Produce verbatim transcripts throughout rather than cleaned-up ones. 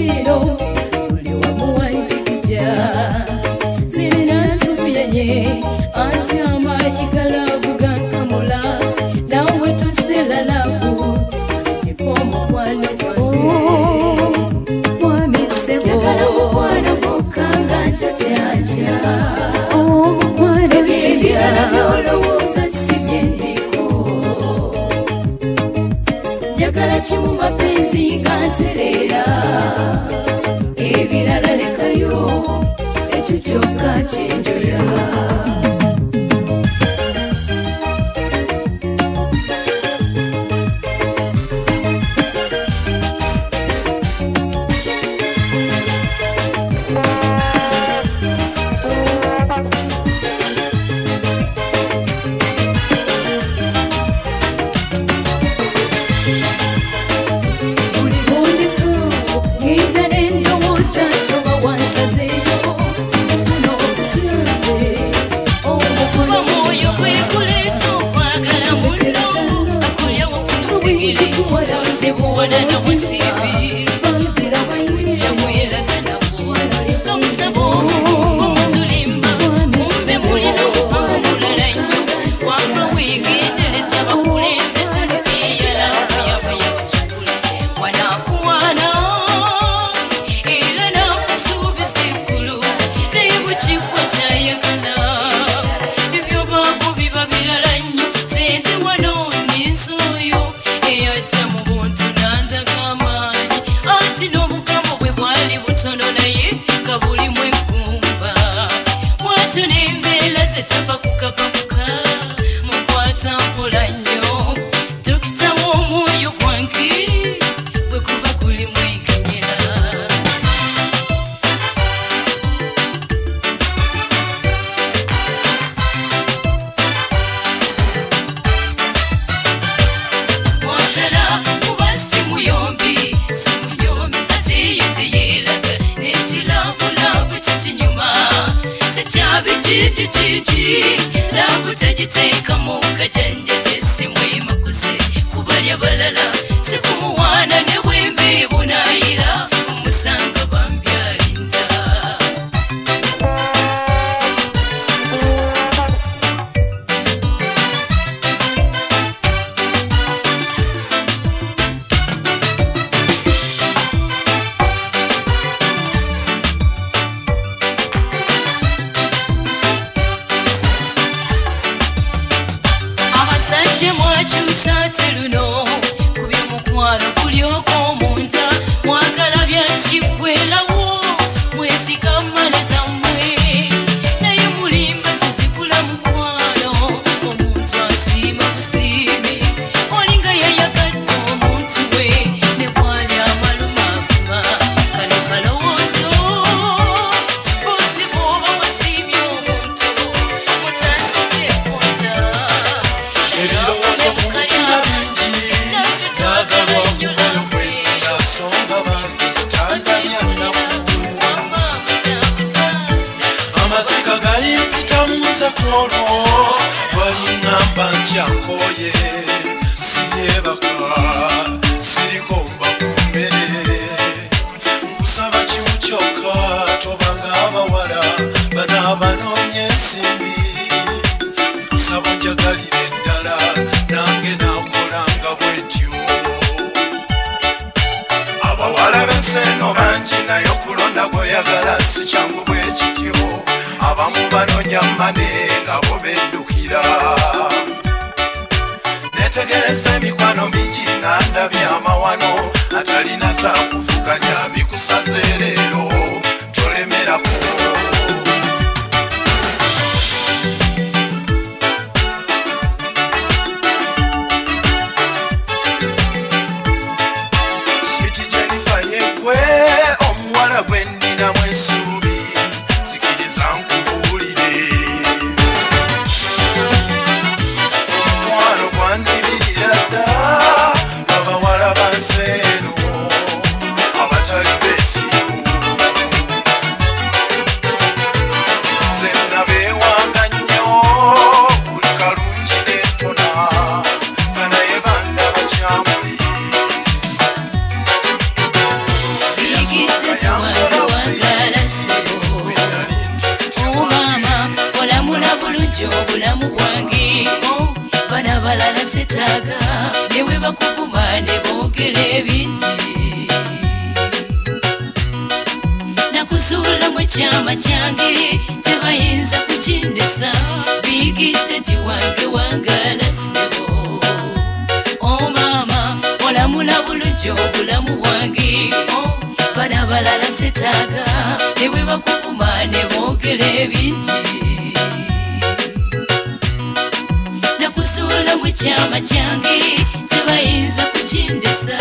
Miro uli wamuwanjikija zirina tuyenye anti amanyi kalabu gankamula nawe tusila labu zikifomo kwano kwange mwamisebo mukwano gukanga ncacaca omukwano bitibya byolowooza sibyendiko njagala kimu mapenzi ganterera ebirala lekayo ekyo kyokka kyenjoya Baba wala banseno bigitete wange wangala ssebo o mama olamula bulungi obulamu bwange bana balala setaaga newe bakuvuma ne boogera ebingi nakusuula mu kyama kyange tebayinza kukindesa bigitete wange wangala ssebo o mama olamula bulungi obulamu bwange bana balala setaaga newe bakuvuma ne boogera ebingi nakusuula mu kyama kyange tebayinza kukindesa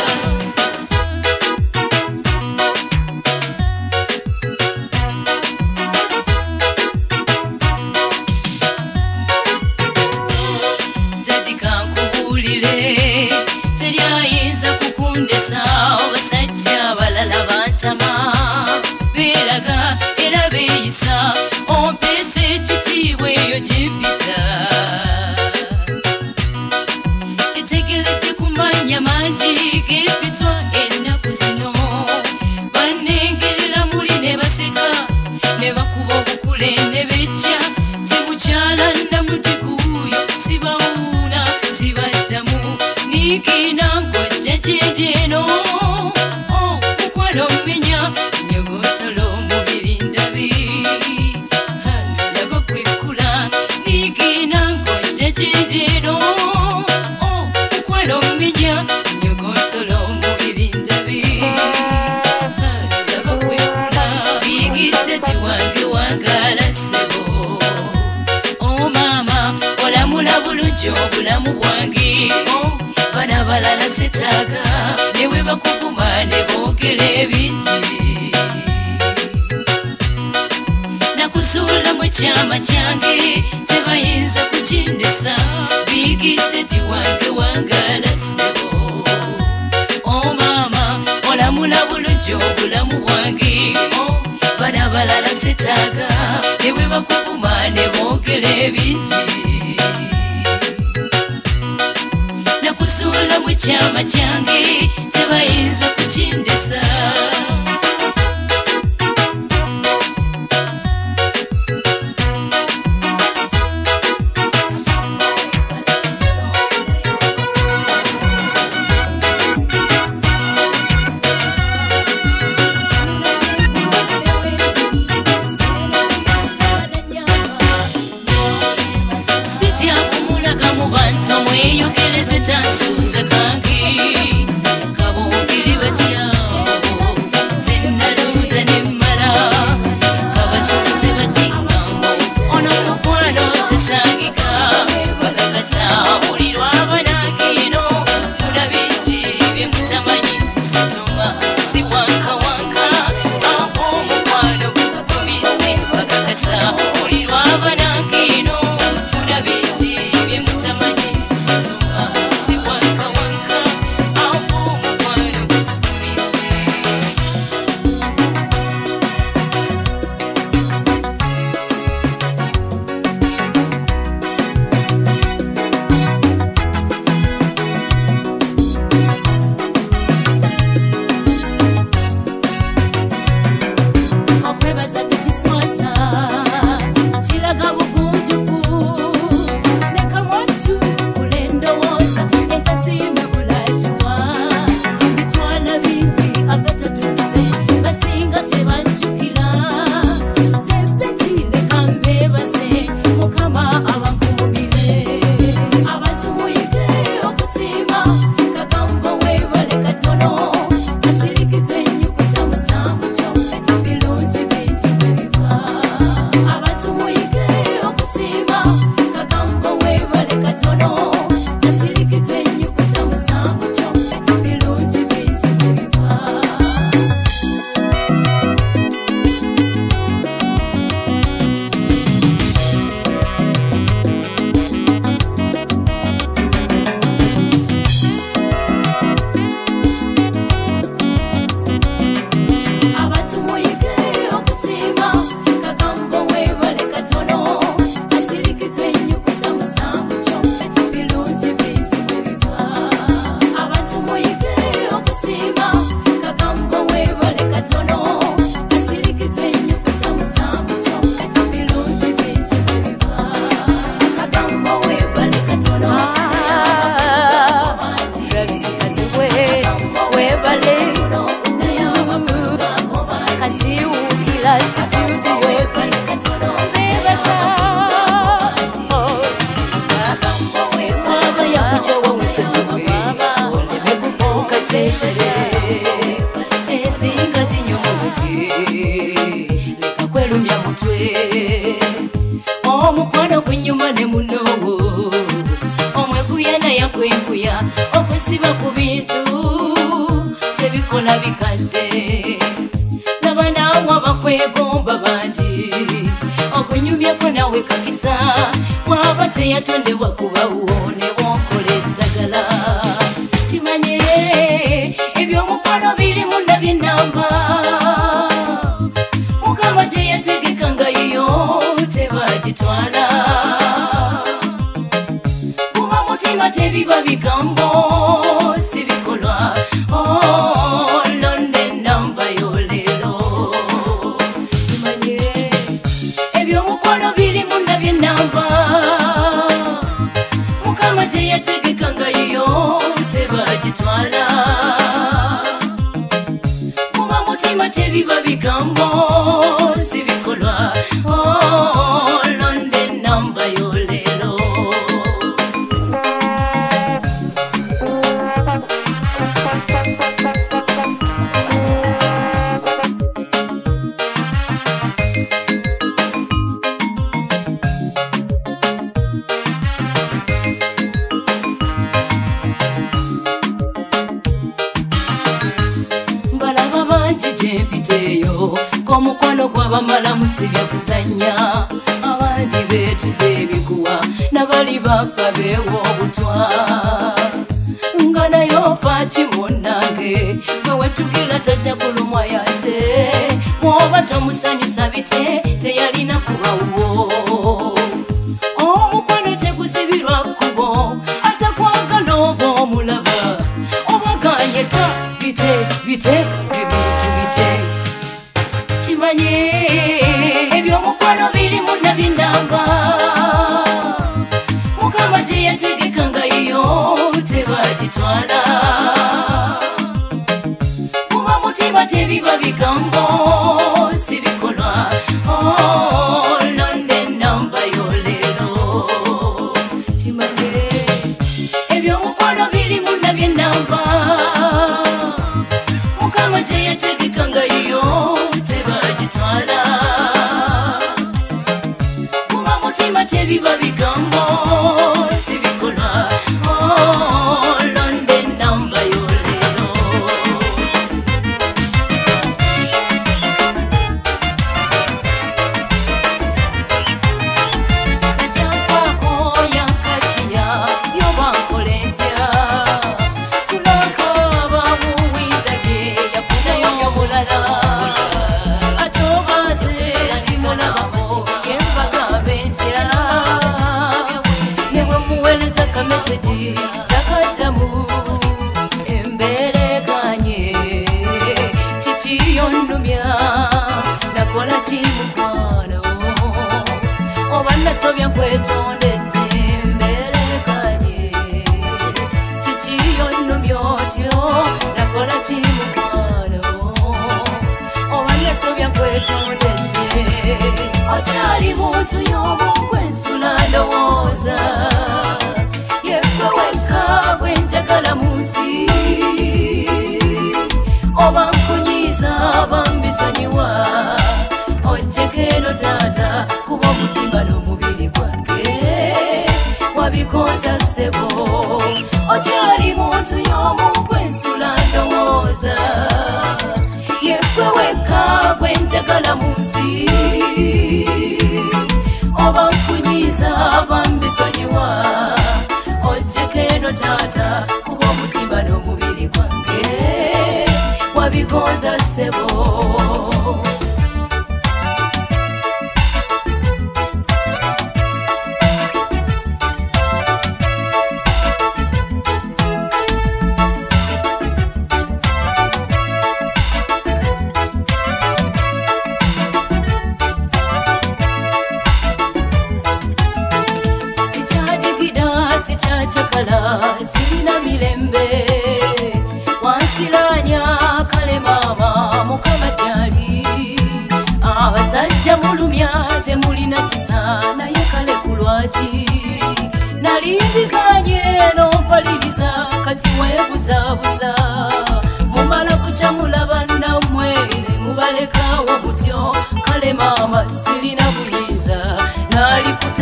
teryayinza kukundesa obasajja abalala bantama beeraga era beeyisa ompeesa ekitiibwa eyo gyempita kitegeredde kumanya mangi gempitwa ennaku zino bannengerera muli ne baseka ne bakuba obukule ne bejja temukyala namutikuuyo sibawuuna sibaddamu nikina ngojja jejeno mukwano mmenya nyogotolo mubiri ndabi laba kwekula nikina ngojja jejeno mukwano mmenya nyogotolo mubiri ndabi laba kwekula bigitete wange wangala ssebo o mama olamula bulungi obulamu bwange bana balala setaaga newe bakuvuma ne boogera ebingi nakusuula mu kyama kyange tebayinza kukindesa bigitete wange wangala ssebo o mama olamula bulungi obulamu bwange bana balala setaaga newe bakuvuma ne boogera ebingi nakusuula mu kyama kyange tebayinza kukindesa sityakumulaga mu bantu mweyogereze tansuuza kange kabongere batyawo mutwe omukwano kunyuma ne munowo omwekuya naye kwekuya okusiba ku bintu tebikola bikadde nabanawa bakwegomba bangi okunyumyako nawe kakisa waba teyatondebwa kuba uwone wokola eddagala kimanye ebyomukwano biri munda byenamba mukama gye yategeka nga yiyo tebagitwala kuba mutima tebiba bigambo sibikolwa olonde namba yolero kimanye ebyomukwano biri munda byenamba mukama gye yategeka nga yiyo tebagitwala kuba mutima tebiba bigambo sibikolwa olonde namba yolero omukwano gw'abamala musibya kuzanya abandi betuze ebikuwa nabali bafa beewa obutwa nga naye ofa kimunange gwe wetugira tajja kulumwa yadde woba tomusanyusa bite teyalina kubawo omukwano tegusibirwa kkubo ate kwagala oba omulaba obaganye ta bite bite ebintu bite kimanye ebyomukwano biri munda byenamba mukama gye yategeka nga yiyo tebagitwala kuba mutima tebiba bigambo sibikolwa olonde namba yolero kimanye ebyomukwano biri munda byenamba mukama gye yategeka nga yiyo tebagitwala kuba mutima tebiba bigambo sibikolwa olonde namba yolero tajampako yankatiya yobankola entya sulaka bamuwitage yafunayo omulala kamesegi takatamu emberekanye kikiyonnumya nakola kimukwano oba nasobya nkwetondedde emberekanye kikiyonnumya otyo nakola kimukwano oba nasobya nkwetondedde okyali muntu y'omu gwensula ndowooza weka gwenjagala munsi oba nkunyiza bambisonyiwa ojjekeno taata kuba omutima n'omubiri gwange wabikonza ssebo okyali muntu y'omu gwensula ndowooza yekwe weka gwenjagala munsi oba nkunyiza bambisonyiwa ojjekeno taata kuba omutima n'omubiri gwange wabigonza ssebo sirina mirembe wansiranya kale mama mukama jali abasajja mulumya temulina kisa naye kale kulwaki nalimbikanye nompaliriza kati webuzabuza mumala kuca mulaba nammwe ne mubalekawo mutyo kale mama sirina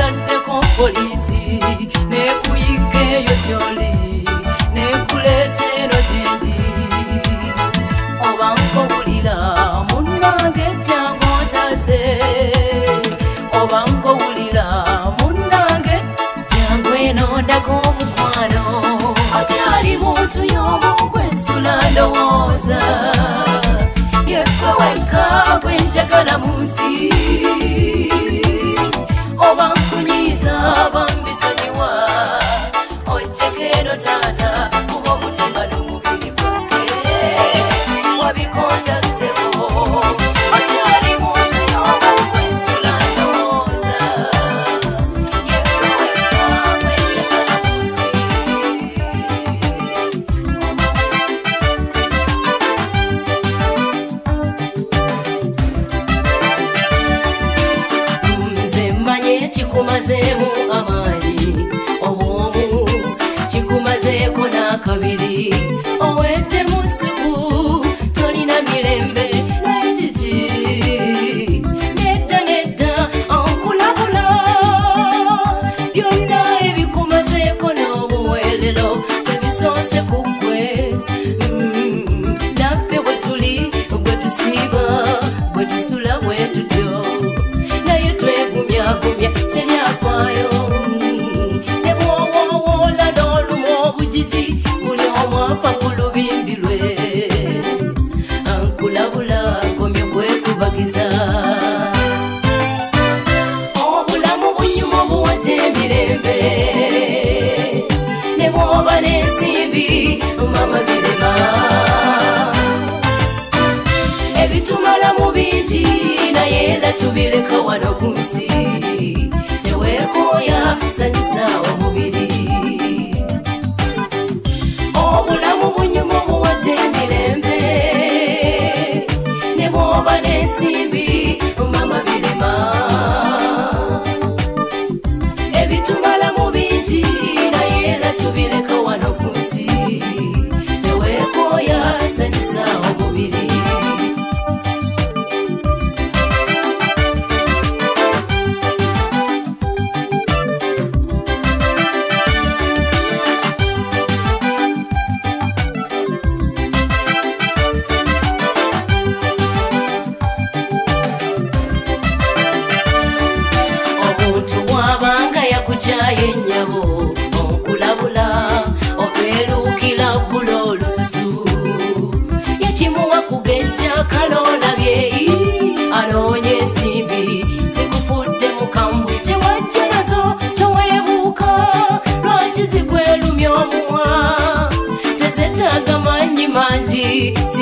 nkutaddeko polisi nekuyikeeyo gy'oli nekuleta eno gyendi oba nkowulira munnange jangu otase oba nkowulira munnange jangu eno ndaga omukwano akyali muntu y'omu gwensula ndowooza yekwe wenka gwenjagala mu nsi oba nkunyiiza bambisonyiwa ojjeko taata kuba omutima n'omubiri gwake wabikonza ssebo akyali muntu y'omu gwensula ndowooza yekwe wenka gwenjagala mu nsi kikumazeemu amaanyi obwomu kikumazeeko n'akabiri owedde mu ssuku tolina mirembe naye kiki nedda nedda onkulabula byonna ebikumazeeko n'obuweerero tebisoose ku ggwe naffe bwe tuli bwe tusiiba bwe tusula bwe tutyo naye twegumyagumya teryafaayo ne bw'owoola n'olumu obujiji buli omu afa ku lubimbi lwe ankulabula komye kwekubagiza obulamu bunyuma obuwadde emirembe ne bw'oba n'ensimbi mama birema ebitumalamu bingi naye era tubireka wano ku nsi teweekooya sanyusa omubiri obulamu bunyuma obuwadde emirembe ne bw'oba n'ensimbi mama birema ebitumalamu bingi naye era tubireka wano ku nsi teweekooya sanyusa omubiri yakukyaye ennyabo onkulabula opeerukira bbula olususu yakimuwa kugejja kalolabyeyi anoonya ensimbi zikufudde mukambwe tewajja nazo toweebuuka lwaki zigwerumya omuwa tezetaaga manyi mangi